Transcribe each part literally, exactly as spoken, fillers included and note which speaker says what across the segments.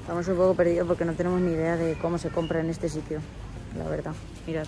Speaker 1: Estamos un poco perdidos porque no tenemos ni idea de cómo se compra en este sitio, la verdad. Mirad,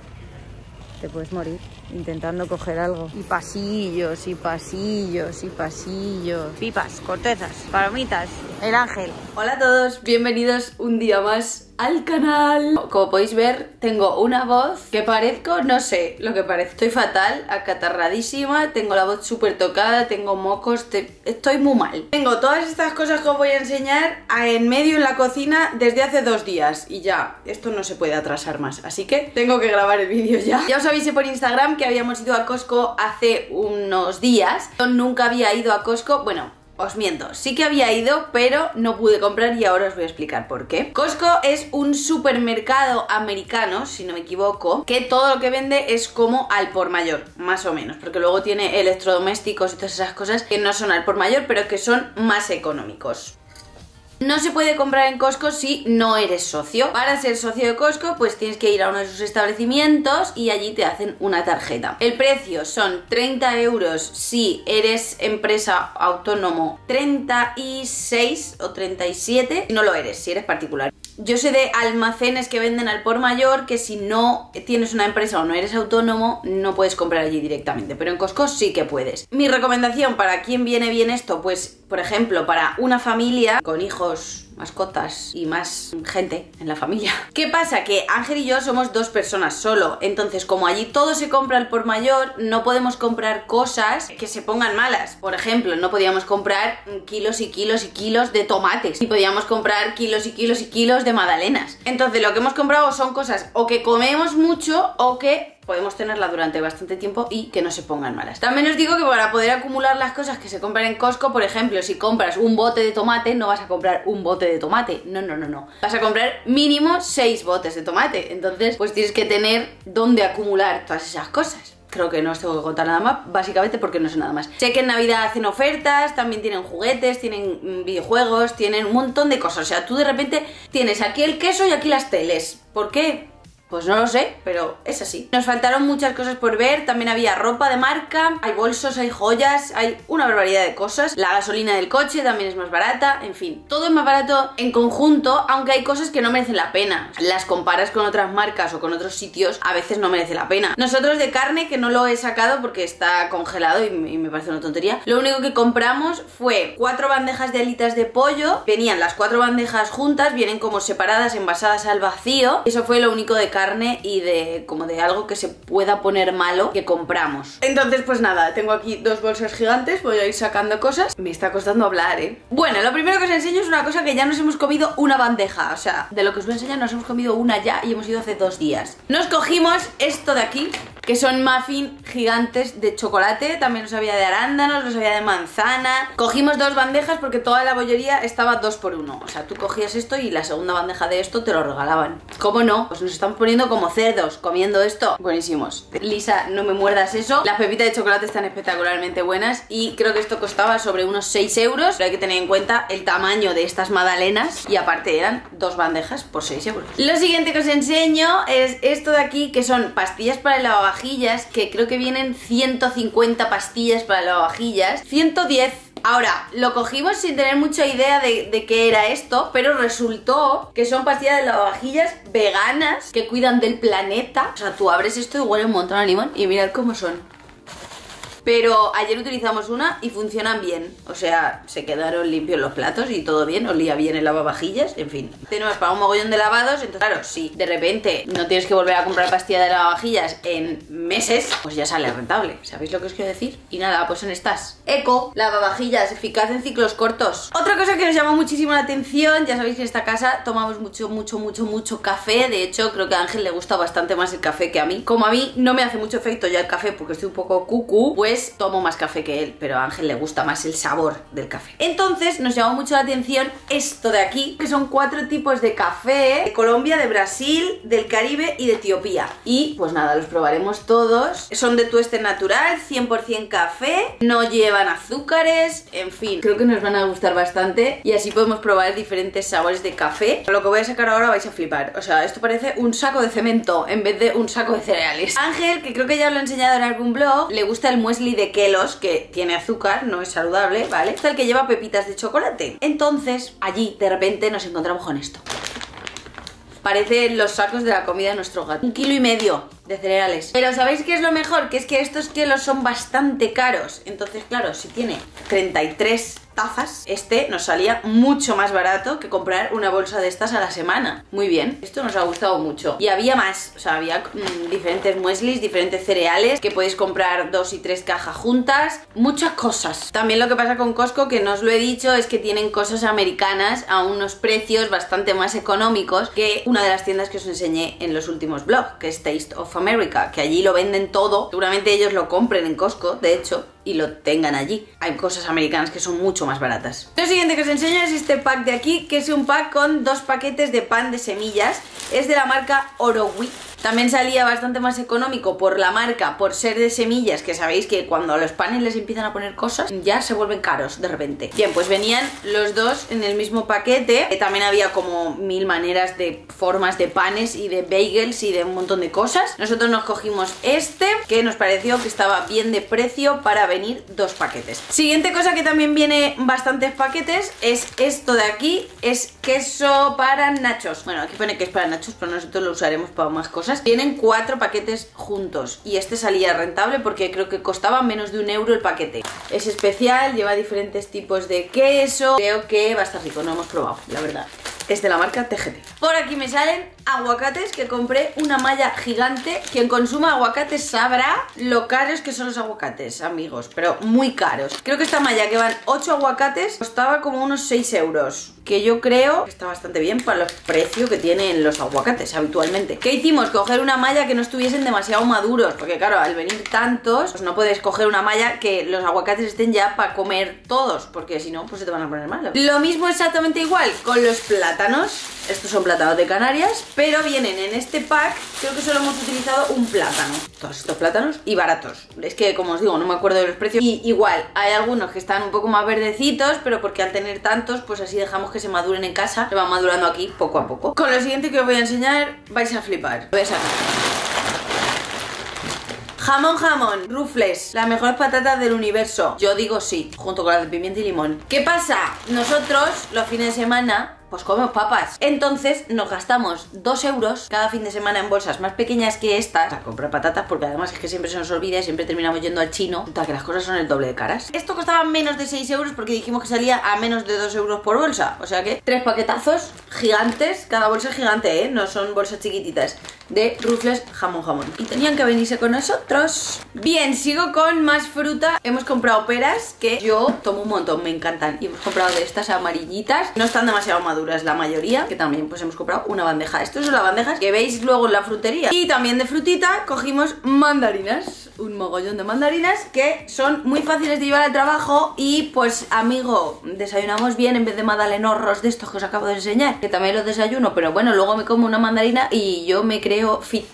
Speaker 1: te puedes morir intentando coger algo. Y pasillos, y pasillos, y pasillos. Pipas, cortezas, palomitas, el ángel.
Speaker 2: Hola a todos, bienvenidos un día más al canal. Como podéis ver, tengo una voz que parezco, no sé lo que parece. Estoy fatal, acatarradísima, tengo la voz súper tocada, tengo mocos, te... estoy muy mal. Tengo todas estas cosas que os voy a enseñar en medio en la cocina desde hace dos días y ya, esto no se puede atrasar más, así que tengo que grabar el vídeo ya. Ya os avisé por Instagram que habíamos ido a Costco hace unos días. Yo nunca había ido a Costco, bueno... Os miento, sí que había ido, pero no pude comprar y ahora os voy a explicar por qué. Costco es un supermercado americano, si no me equivoco, que todo lo que vende es como al por mayor, más o menos, porque luego tiene electrodomésticos y todas esas cosas que no son al por mayor, pero que son más económicos. No se puede comprar en Costco si no eres socio. Para ser socio de Costco, pues tienes que ir a uno de sus establecimientos y allí te hacen una tarjeta. El precio son treinta euros si eres empresa autónomo, treinta y seis o treinta y siete si no lo eres, si eres particular. Yo sé de almacenes que venden al por mayor que si no tienes una empresa o no eres autónomo no puedes comprar allí directamente, pero en Costco sí que puedes. Mi recomendación para quién viene bien esto, pues por ejemplo para una familia con hijos, mascotas y más gente en la familia. ¿Qué pasa? Que Ángel y yo somos dos personas solo, entonces como allí todo se compra al por mayor, no podemos comprar cosas que se pongan malas. Por ejemplo, no podíamos comprar kilos y kilos y kilos de tomates, ni podíamos comprar kilos y kilos y kilos de magdalenas. Entonces lo que hemos comprado son cosas o que comemos mucho o que podemos tenerla durante bastante tiempo y que no se pongan malas. También os digo que para poder acumular las cosas que se compran en Costco, por ejemplo, si compras un bote de tomate, no vas a comprar un bote de tomate, no, no, no, no. Vas a comprar mínimo seis botes de tomate, entonces pues tienes que tener dónde acumular todas esas cosas. Creo que no os tengo que contar nada más, básicamente porque no sé nada más. Sé que en Navidad hacen ofertas, también tienen juguetes, tienen videojuegos, tienen un montón de cosas. O sea, tú de repente tienes aquí el queso y aquí las teles. ¿Por qué? Pues no lo sé, pero es así. Nos faltaron muchas cosas por ver, también había ropa de marca, hay bolsos, hay joyas, hay una barbaridad de cosas. La gasolina del coche también es más barata, en fin, todo es más barato en conjunto, aunque hay cosas que no merecen la pena. Las comparas con otras marcas o con otros sitios, a veces no merece la pena. Nosotros de carne, que no lo he sacado porque está congelado y me parece una tontería, lo único que compramos fue cuatro bandejas de alitas de pollo, venían las cuatro bandejas juntas, vienen como separadas, envasadas al vacío, eso fue lo único de carne carne y de como de algo que se pueda poner malo que compramos. Entonces pues nada, tengo aquí dos bolsas gigantes, voy a ir sacando cosas. Me está costando hablar, ¿eh? Bueno, lo primero que os enseño es una cosa que ya nos hemos comido una bandeja, o sea, de lo que os voy a enseñar nos hemos comido una ya y hemos ido hace dos días. Nos cogimos esto de aquí, que son muffins gigantes de chocolate, también los había de arándanos, los había de manzana. Cogimos dos bandejas porque toda la bollería estaba dos por uno, o sea, tú cogías esto y la segunda bandeja de esto te lo regalaban. ¿Cómo no? Pues nos estamos poniendo como cerdos comiendo esto. Buenísimos. Lisa, no me muerdas eso. Las pepitas de chocolate están espectacularmente buenas y creo que esto costaba sobre unos seis euros, pero hay que tener en cuenta el tamaño de estas magdalenas y aparte eran dos bandejas por seis euros. Lo siguiente que os enseño es esto de aquí, que son pastillas para el lavavajillas, que creo que vienen ciento cincuenta pastillas para el lavavajillas, ciento diez. Ahora, lo cogimos sin tener mucha idea de, de qué era esto, pero resultó que son pastillas de lavavajillas veganas que cuidan del planeta. O sea, tú abres esto y huele un montón a limón y mirad cómo son. Pero ayer utilizamos una y funcionan bien. O sea, se quedaron limpios los platos y todo bien, olía bien el lavavajillas, en fin. Tenemos para un mogollón de lavados, entonces claro, si de repente no tienes que volver a comprar pastilla de lavavajillas en meses, pues ya sale rentable. ¿Sabéis lo que os quiero decir? Y nada, pues son estas. Eco, lavavajillas, eficaz en ciclos cortos. Otra cosa que nos llamó muchísimo la atención, ya sabéis que en esta casa tomamos mucho, mucho, mucho, mucho café. De hecho, creo que a Ángel le gusta bastante más el café que a mí. Como a mí no me hace mucho efecto ya el café porque estoy un poco cucú, pues tomo más café que él, pero a Ángel le gusta más el sabor del café. Entonces nos llamó mucho la atención esto de aquí, que son cuatro tipos de café de Colombia, de Brasil, del Caribe y de Etiopía. Y pues nada, los probaremos todos. Son de tueste natural, cien por cien café, no llevan azúcares, en fin, creo que nos van a gustar bastante y así podemos probar diferentes sabores de café. Lo que voy a sacar ahora vais a flipar, o sea, esto parece un saco de cemento en vez de un saco de cereales. Ángel, que creo que ya lo he enseñado en algún blog, le gusta el muesli muesli de Kellogg's, que tiene azúcar, no es saludable, ¿vale? Es el que lleva pepitas de chocolate. Entonces, allí, de repente, nos encontramos con esto. Parecen los sacos de la comida de nuestro gato. Un kilo y medio de cereales. Pero ¿sabéis qué es lo mejor? Que es que estos Kellogg's son bastante caros. Entonces, claro, si tiene treinta y tres tazas, este nos salía mucho más barato que comprar una bolsa de estas a la semana. Muy bien, esto nos ha gustado mucho. Y había más, o sea, había mmm, diferentes mueslis, diferentes cereales, que podéis comprar dos y tres cajas juntas, muchas cosas. También lo que pasa con Costco, que no os lo he dicho, es que tienen cosas americanas a unos precios bastante más económicos que una de las tiendas que os enseñé en los últimos vlogs, que es Taste of America, que allí lo venden todo. Seguramente ellos lo compren en Costco, de hecho, y lo tengan allí. Hay cosas americanas que son mucho más baratas. Lo siguiente que os enseño es este pack de aquí, que es un pack con dos paquetes de pan de semillas. Es de la marca Orowi. También salía bastante más económico por la marca, por ser de semillas, que sabéis que cuando a los panes les empiezan a poner cosas, ya se vuelven caros de repente. Bien, pues venían los dos en el mismo paquete. Que también había como mil maneras de formas de panes y de bagels y de un montón de cosas. Nosotros nos cogimos este, que nos pareció que estaba bien de precio para venir dos paquetes. Siguiente cosa que también viene bastantes paquetes es esto de aquí, es queso para nachos. Bueno, aquí pone que es para nachos, pero nosotros lo usaremos para más cosas. Vienen cuatro paquetes juntos y este salía rentable porque creo que costaba menos de un euro el paquete. Es especial, lleva diferentes tipos de queso. Creo que va a estar rico, no hemos probado, la verdad. Es de la marca T G T. Por aquí me salen aguacates, que compré una malla gigante. Quien consuma aguacates sabrá lo caros que son los aguacates, amigos, pero muy caros. Creo que esta malla, que van ocho aguacates, costaba como unos seis euros, que yo creo que está bastante bien para los precios que tienen los aguacates habitualmente. ¿Qué hicimos? Coger una malla que no estuviesen demasiado maduros, porque claro, al venir tantos, pues no puedes coger una malla que los aguacates estén ya para comer todos, porque si no, pues se te van a poner malos. Lo mismo exactamente igual con los plátanos. Estos son plátanos de Canarias, pero vienen en este pack. Creo que solo hemos utilizado un plátano. Todos estos plátanos y baratos. Es que, como os digo, no me acuerdo de los precios. Y igual, hay algunos que están un poco más verdecitos, pero porque al tener tantos, pues así dejamos que se maduren en casa. Se van madurando aquí poco a poco. Con lo siguiente que os voy a enseñar, vais a flipar. Voy a sacar jamón, jamón, rufles, las mejores patatas del universo. Yo digo sí, junto con las de pimienta y limón. ¿Qué pasa? Nosotros, los fines de semana, pues comemos papas. Entonces nos gastamos dos euros cada fin de semana en bolsas más pequeñas que estas para comprar patatas, porque además es que siempre se nos olvida y siempre terminamos yendo al chino. Total, que las cosas son el doble de caras. Esto costaba menos de seis euros porque dijimos que salía a menos de dos euros por bolsa. O sea que tres paquetazos gigantes, cada bolsa es gigante, ¿eh? No son bolsas chiquititas, de rufles jamón, jamón. Y tenían que venirse con nosotros. Bien, sigo con más fruta. Hemos comprado peras, que yo tomo un montón, me encantan. Y hemos comprado de estas amarillitas. No están demasiado maduras la mayoría, que también pues hemos comprado una bandeja. Estas son las bandejas que veis luego en la frutería. Y también de frutita cogimos mandarinas, un mogollón de mandarinas que son muy fáciles de llevar al trabajo. Y pues, amigo, desayunamos bien en vez de magdalenorros de estos que os acabo de enseñar, que también los desayuno, pero bueno, luego me como una mandarina y yo me creo fit.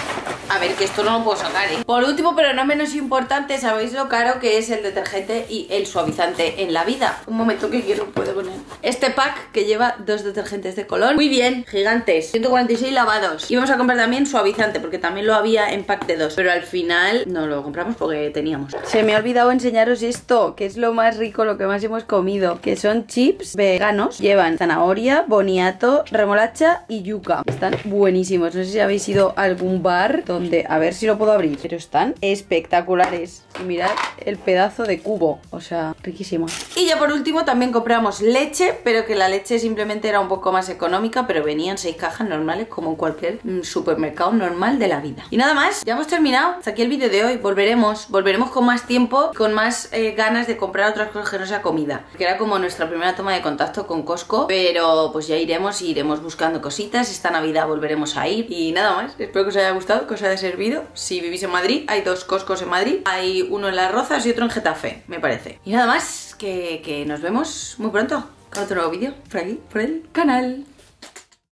Speaker 2: A ver, que esto no lo puedo sacar, ¿eh? Por último, pero no menos importante, ¿sabéis lo caro que es el detergente y el suavizante en la vida? Un momento que quiero, puedo poner este pack que lleva dos detergentes de color. Muy bien, gigantes, ciento cuarenta y seis lavados. Y vamos a comprar también suavizante, porque también lo había en pack de dos, pero al final no lo compramos porque teníamos. Se me ha olvidado enseñaros esto, que es lo más rico, lo que más hemos comido, que son chips veganos. Llevan zanahoria, boniato, remolacha y yuca. Están buenísimos. No sé si habéis ido a algún bar donde... A ver si lo puedo abrir, pero están espectaculares. Y mirad el pedazo de cubo, o sea, riquísimo. Y ya por último también compramos leche, pero que la leche simplemente era un poco más económica, pero venían seis cajas normales como en cualquier supermercado normal de la vida. Y nada más, ya hemos terminado. Hasta aquí el vídeo de hoy. Volveremos, volveremos con más tiempo, con más eh, ganas de comprar otras cosas que no sea comida, que era como nuestra primera toma de contacto con Costco, pero pues ya iremos, iremos buscando cositas. Esta Navidad volveremos a ir y nada más. Espero que os haya gustado, que os haya servido. Si vivís en Madrid, hay dos Costcos en Madrid, hay uno en Las Rozas y otro en Getafe, me parece. Y nada más, que, que nos vemos muy pronto con otro nuevo vídeo por aquí, por el canal.